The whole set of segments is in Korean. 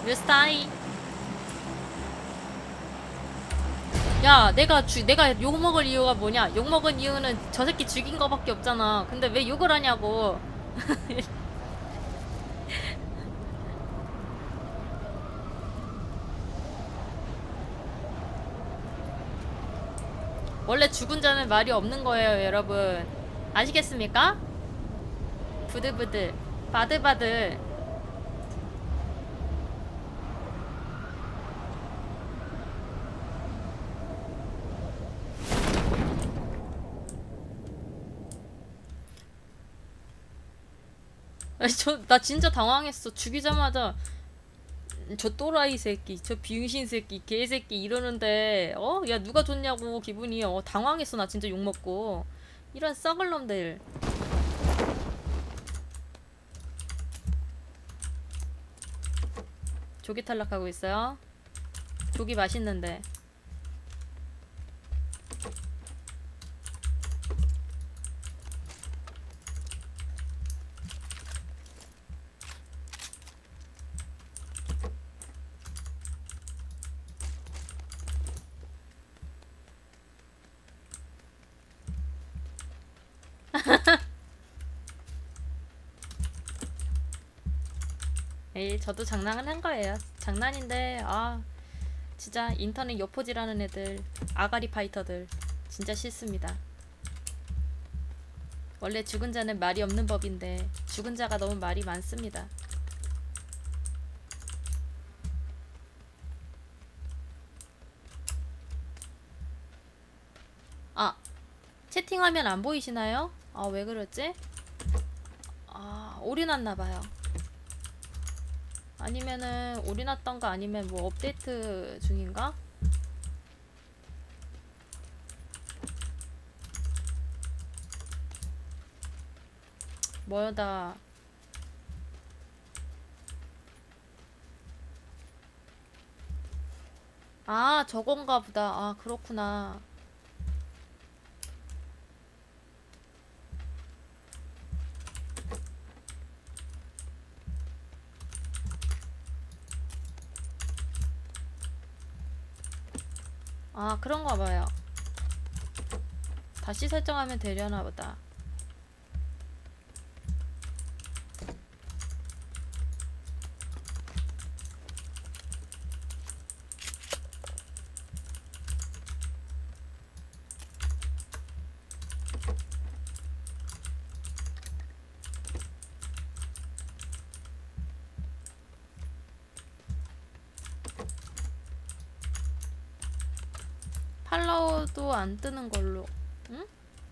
뮤스타이. 야, 내가 욕 먹을 이유가 뭐냐? 욕 먹은 이유는 저 새끼 죽인 거밖에 없잖아. 근데 왜 욕을 하냐고. 원래 죽은 자는 말이 없는 거예요, 여러분. 아시겠습니까? 부들부들. 바들바들. 나 진짜 당황했어. 죽이자마자 저 또라이 새끼, 저 비응신 새끼, 개새끼 이러는데, 야, 누가 줬냐고 기분이, 당황했어. 나 진짜 욕먹고. 이런 썩을 놈들. 조기 탈락하고 있어요. 조기 맛있는데. 에이, 저도 장난을 한 거예요. 장난인데, 진짜 인터넷 여포질하는 애들, 아가리 파이터들, 진짜 싫습니다. 원래 죽은 자는 말이 없는 법인데, 죽은 자가 너무 말이 많습니다. 아, 채팅하면 안 보이시나요? 왜 그러지? 올인했나봐요. 아니면은, 올인했던가 아니면 뭐 업데이트 중인가? 뭐다. 저건가 보다. 그렇구나. 그런가 봐요. 다시 설정하면 되려나 보다. 팔로우도 안 뜨는 걸로. 응?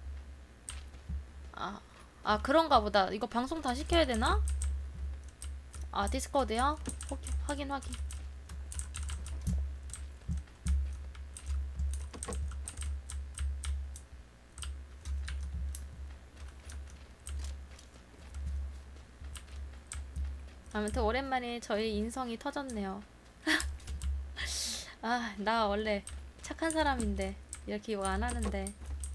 그런가 보다. 이거 방송 다시 켜야 되나? 디스코드요? 확인, 확인. 아무튼 오랜만에 저의 인성이 터졌네요. 나 원래 착한 사람인데 이렇게 욕 안 하는데.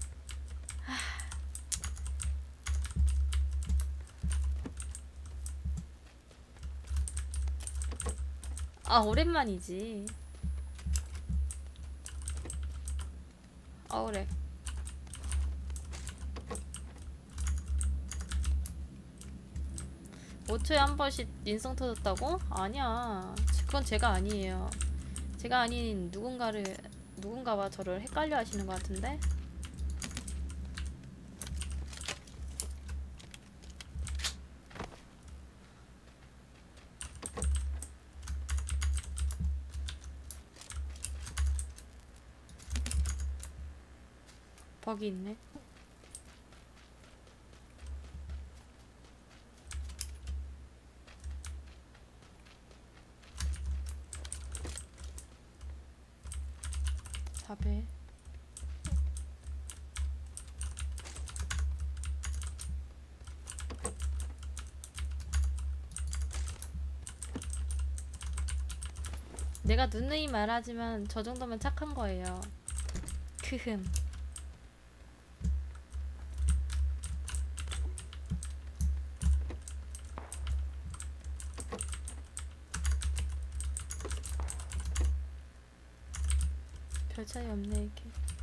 오랜만이지. 그래. 5초에 한 번씩 인성 터졌다고? 아니야. 그건 제가 아니에요. 제가 아닌 누군가와 저를 헷갈려 하시는 것 같은데? 버기 있네. 자배. 내가 누누이 말하지만 저 정도면 착한 거예요. 크흠. 차이 없네 이렇게.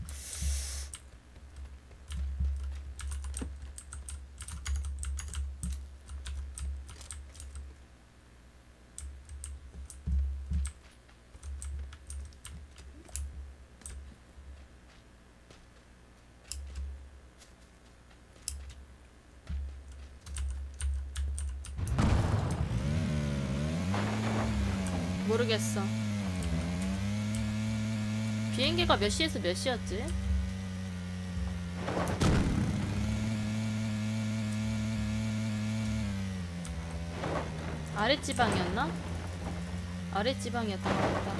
모르겠어. 비행기가 몇 시에서 몇 시였지? 아랫지방이었나? 아랫지방이었던 것 같다.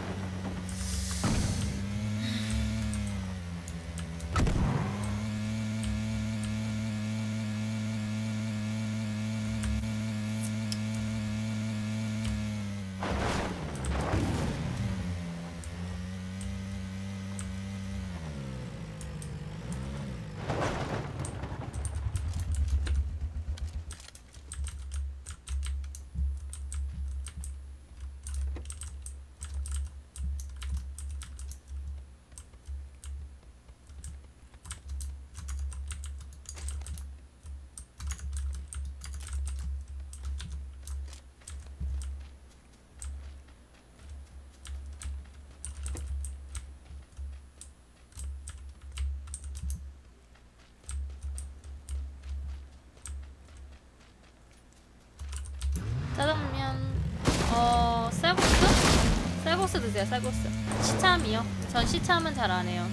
짜장면 쌀국수? 쌀국수 드세요. 쌀국수. 시참이요? 전 시참은 잘 안해요.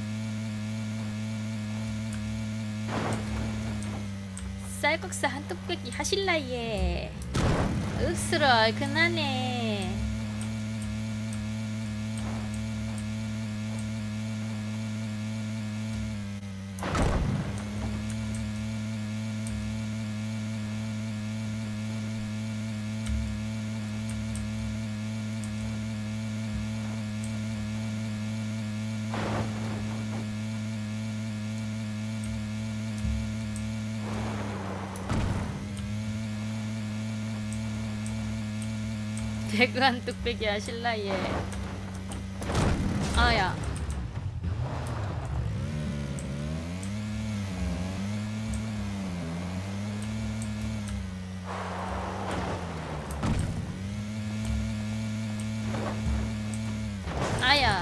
쌀국수 한 뚝배기 하실라예. 윽스러 얼큰하네. 배그 한 뚝배기 하실라예. 아야. 아야.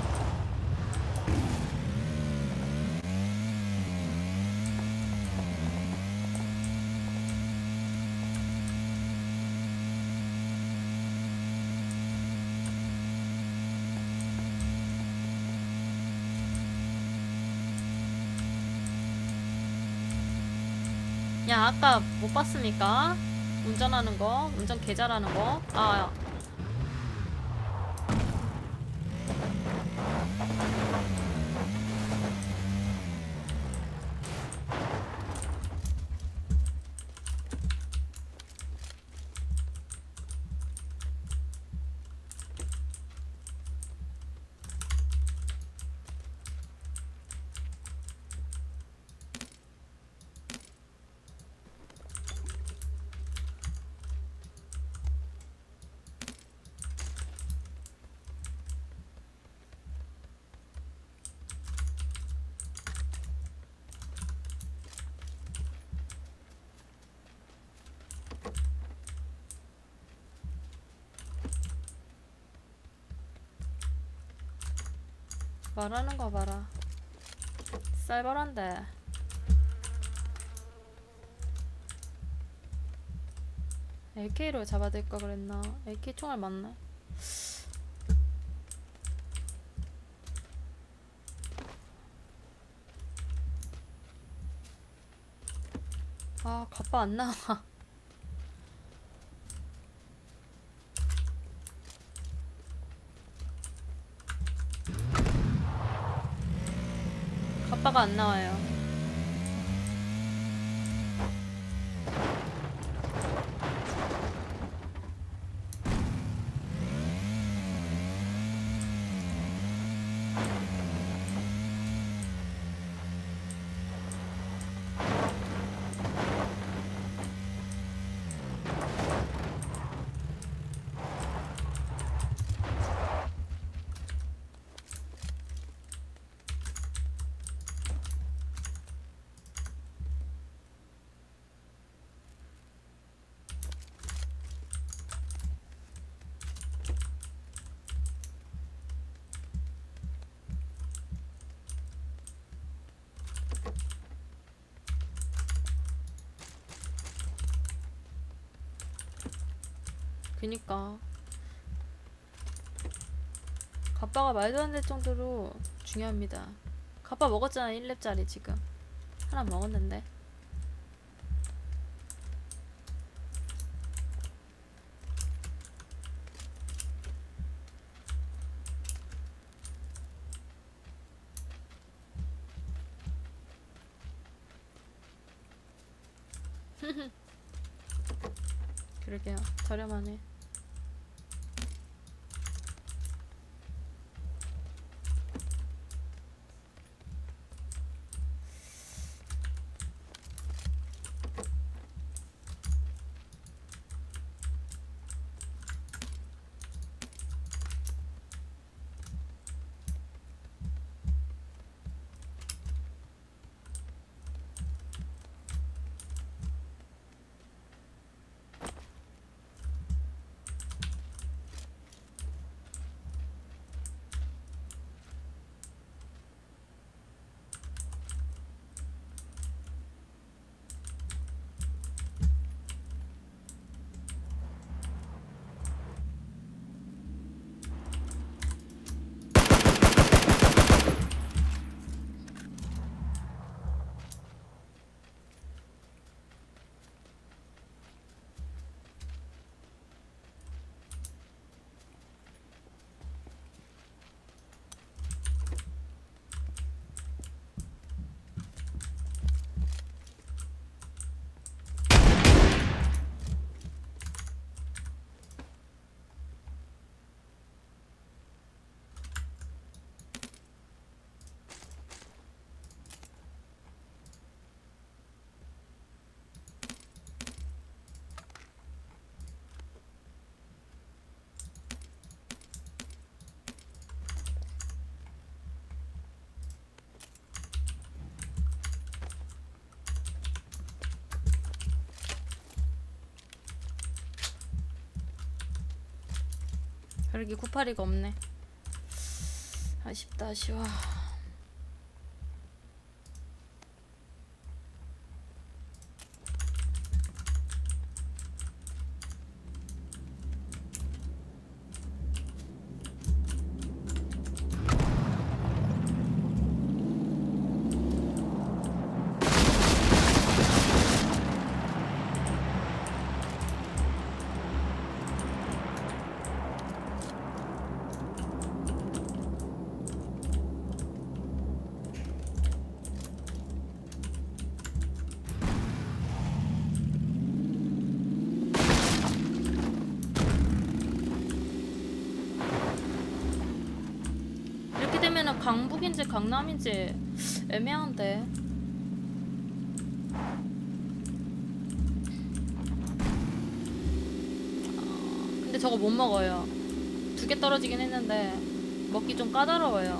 야, 아까 못 봤습니까? 운전하는 거, 운전 개 잘하는 거. 아, 말하는 거 봐라. 쌀벌한데. AK로 잡아댈까 그랬나? AK 총알 맞네. 아, 갑바 안 나와. 갑바가 안 나와요. 그니까 갑바가 말도 안 될 정도로 중요합니다. 갑바 먹었잖아. 1렙짜리 지금 하나 먹었는데. 그러게요. 저렴하네. 그러게 982가 없네. 아쉽다. 아쉬워. 이렇게 되면은 강북인지 강남인지 애매한데. 근데 저거 못 먹어요. 2개 떨어지긴 했는데 먹기 좀 까다로워요.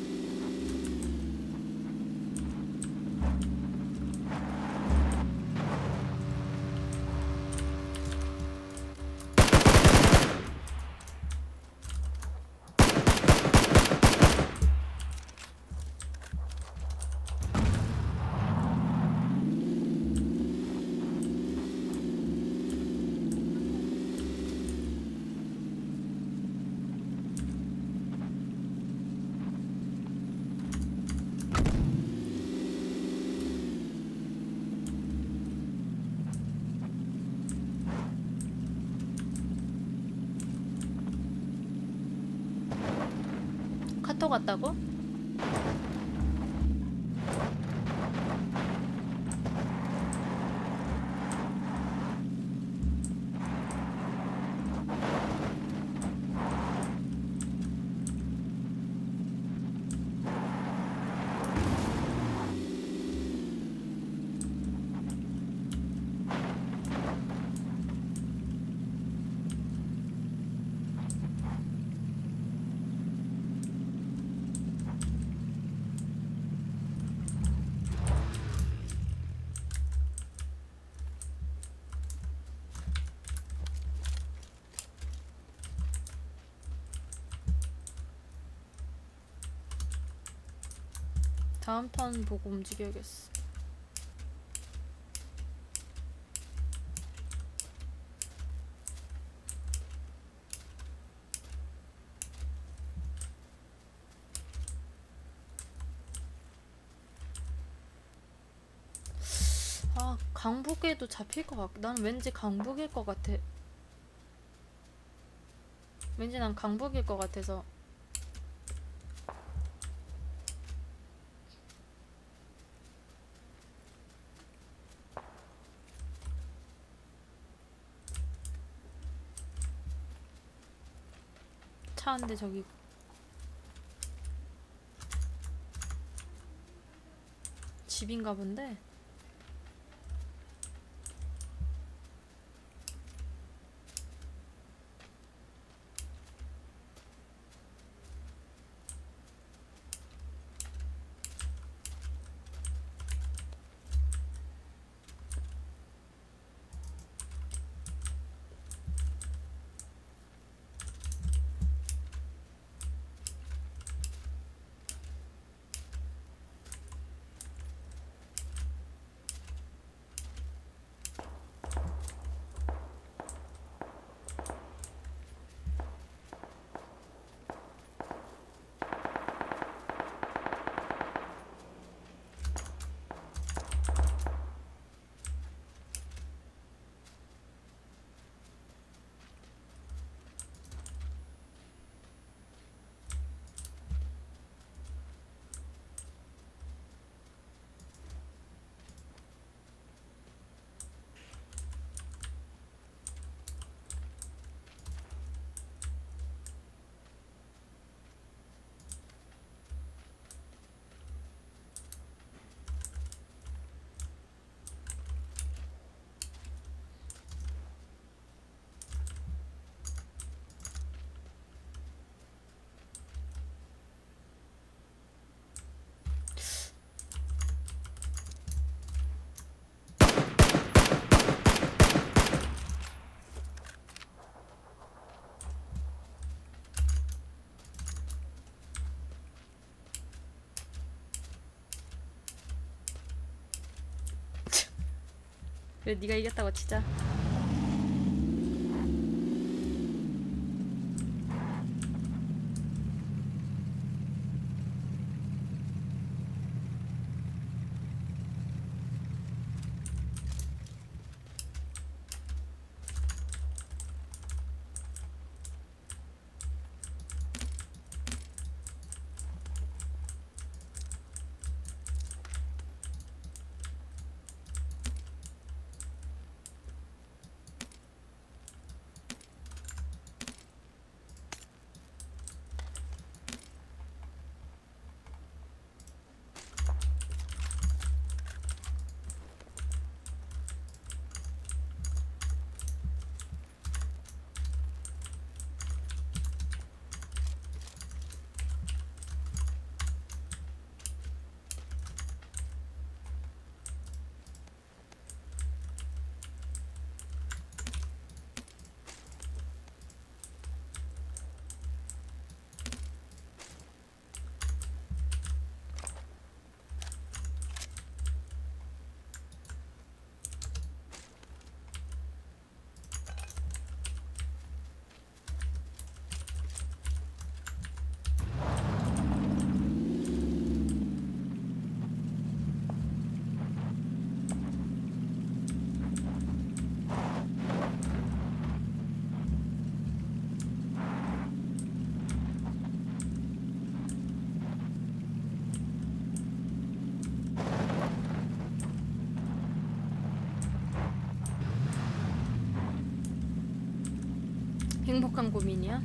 카톡 왔다고? 다음 턴 보고 움직여야겠어. 아, 강북에도 잡힐 것 같. 난 왠지 강북일 것 같아. 왠지 난 강북일 것 같아서. 차 한 대 저기. 집인가 본데. 그래, 네가 이겼다고 치자. 행복한 고민이야?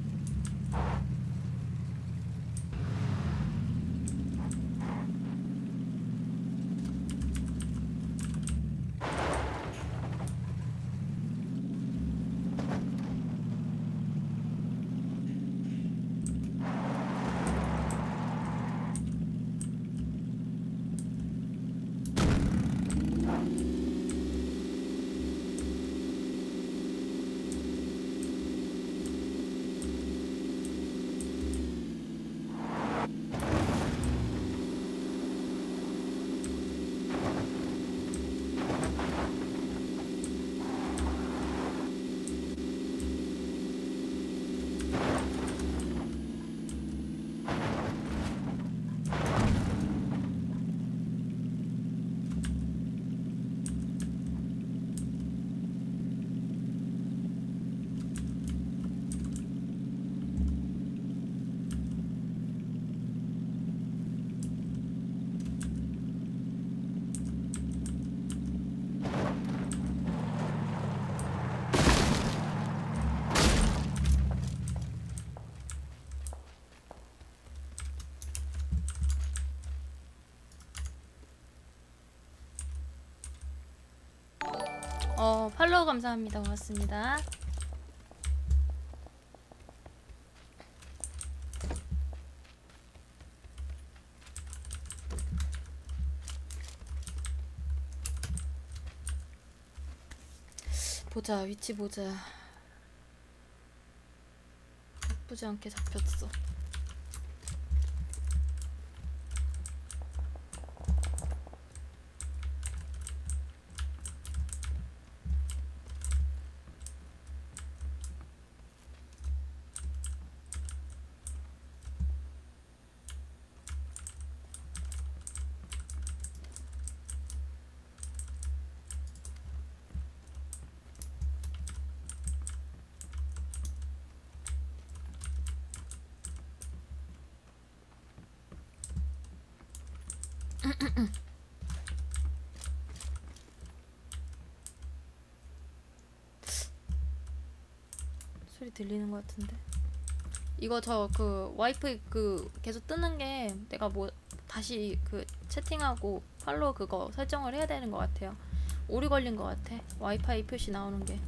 팔로우 감사합니다. 고맙습니다. 보자, 위치 보자. 나쁘지 않게 잡혔어. 소리 들리는 것 같은데. 이거 저 그 와이파이 그 계속 뜨는 게 내가 뭐 다시 그 채팅하고 팔로우 그거 설정을 해야 되는 것 같아요. 오류 걸린 것 같아. 와이파이 표시 나오는 게.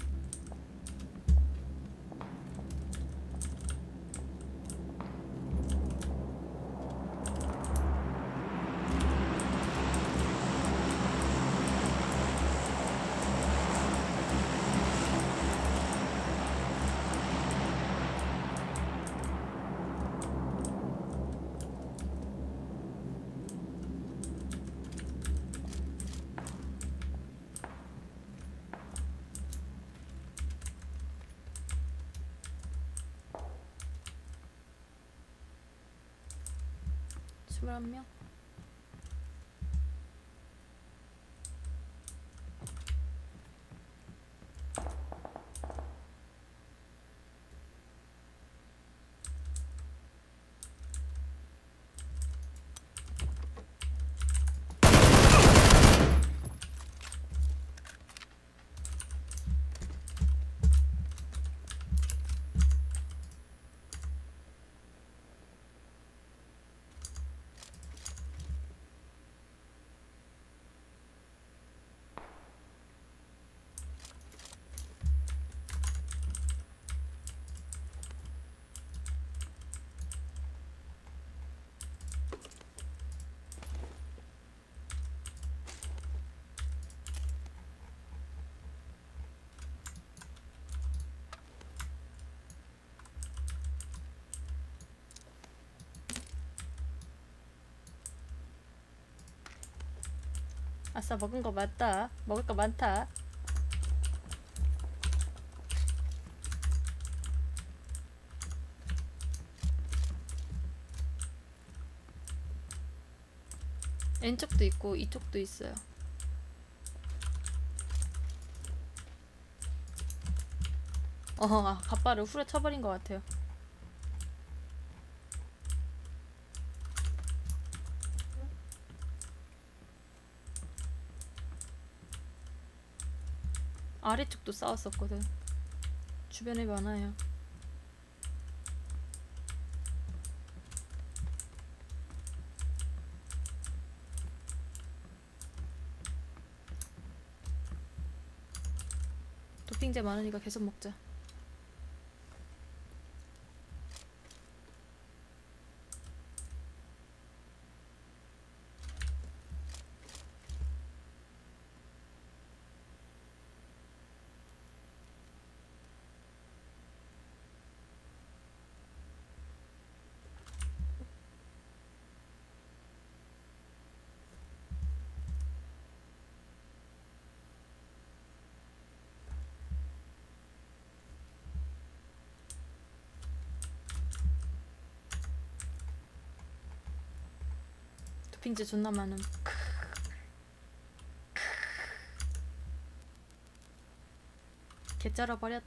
한 명? 아싸, 먹은 거 많다. 먹을 거 많다. 왼쪽도 있고 이쪽도 있어요. 갑바를 후려쳐버린 것 같아요. 아래쪽도 싸웠었거든. 주변에 많아요. 도핑제 많으니까 계속 먹자. 도핑제 존나 많음. 개쩔어버렸.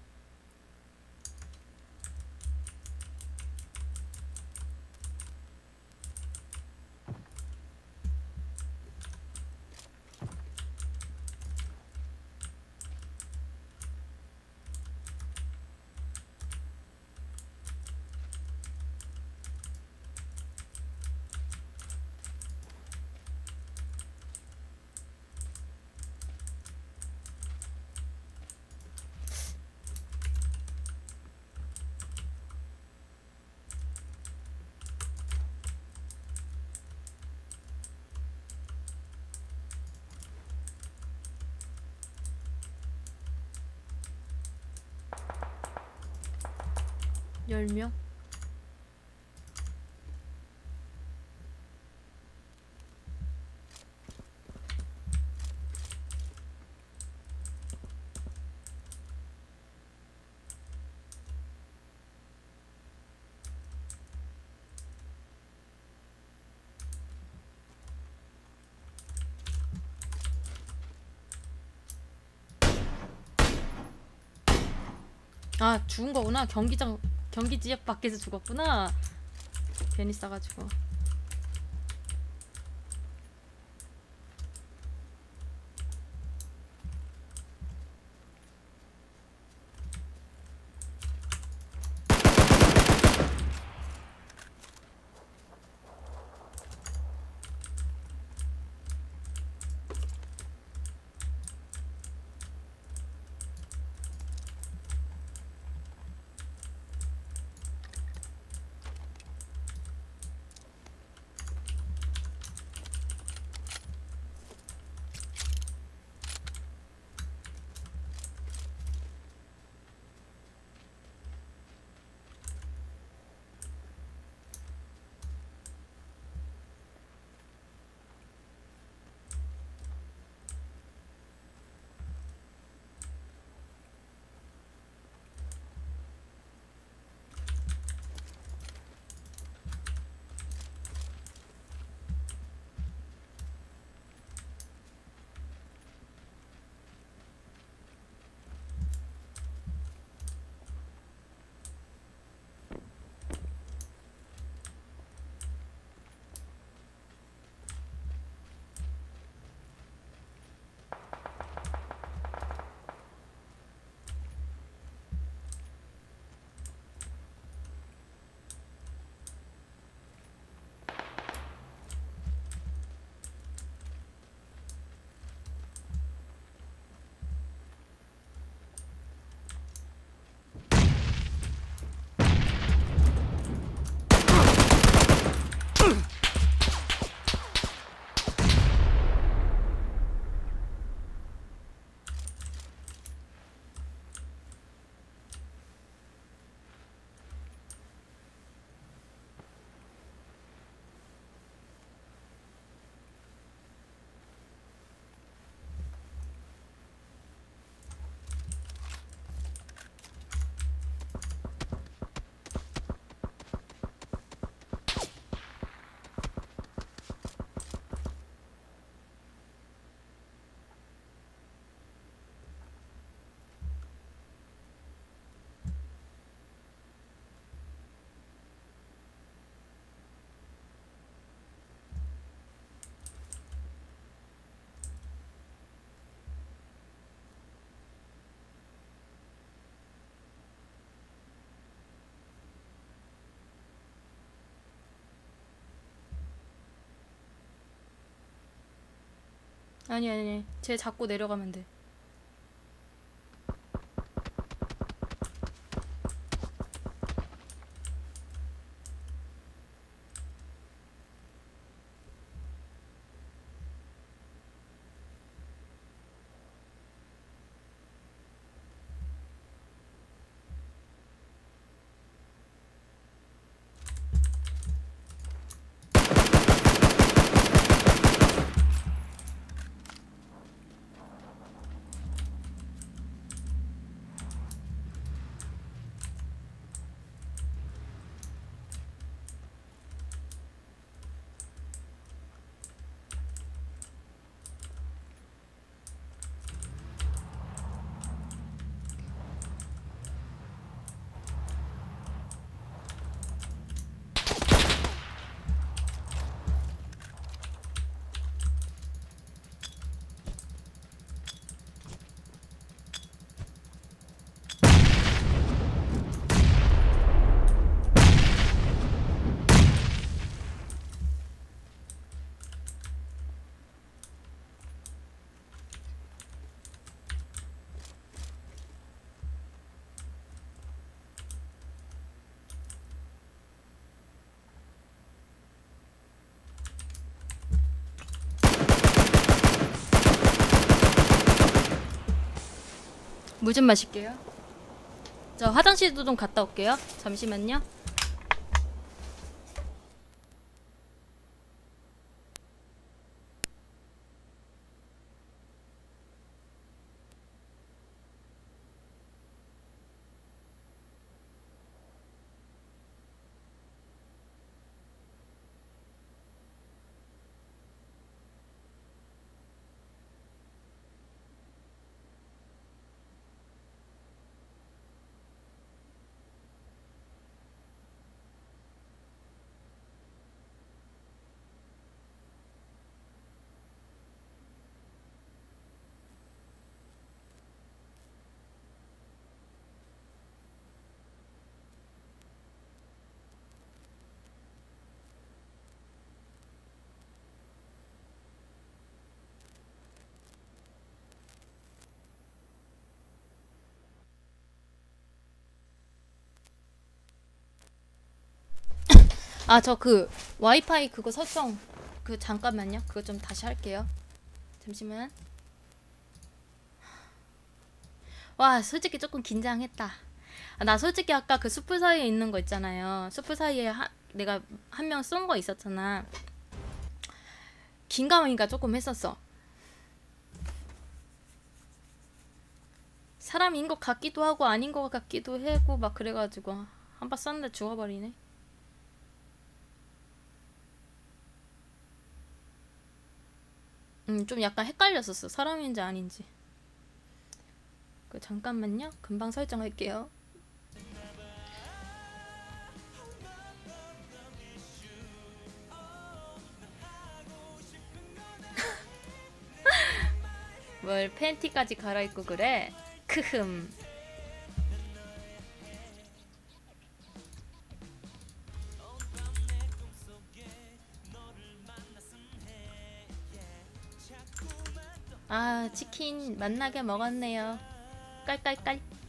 10명? 아, 죽은 거구나. 경기 지역 밖에서 죽었구나. 괜히 싸가지고. 아니. 쟤 잡고 내려가면 돼. 물 좀 마실게요. 저 화장실도 좀 갔다 올게요. 잠시만요. 아, 저 그 와이파이 그거 설정 그 잠깐만요. 그거 좀 다시 할게요. 잠시만. 와, 솔직히 조금 긴장했다. 아, 나 솔직히 아까 그 숲을 사이에 있는 거 있잖아요. 숲을 사이에 내가 한 명 쏜 거 있었잖아. 긴가민가 조금 했었어. 사람인 것 같기도 하고 아닌 것 같기도 하고 막 그래가지고 한 발 쐈는데 죽어버리네. 좀 약간 헷갈렸었어. 사람인지 아닌지. 그 잠깐만요. 금방 설정할게요. 뭘 팬티까지 갈아입고 그래? 크흠. 아, 치킨 맛나게 먹었네요. 깔깔깔.